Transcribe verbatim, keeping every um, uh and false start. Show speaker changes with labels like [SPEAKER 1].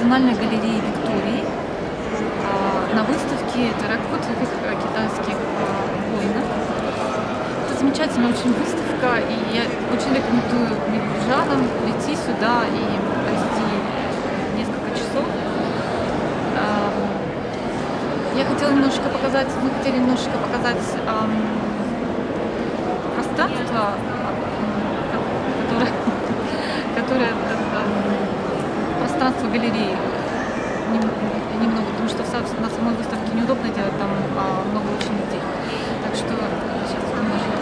[SPEAKER 1] Национальной галереи Виктории на выставке терракотовых китайских воинов. Это замечательная очень выставка, и я очень рекомендую микрожанам прийти сюда и провести несколько часов. Я хотела немножечко показать, мы хотели немножечко показать эм, пространство, которое, которое э, пространство галереи немного, потому что на самой выставке неудобно делать, там а, много очень людей. Так что сейчас немножко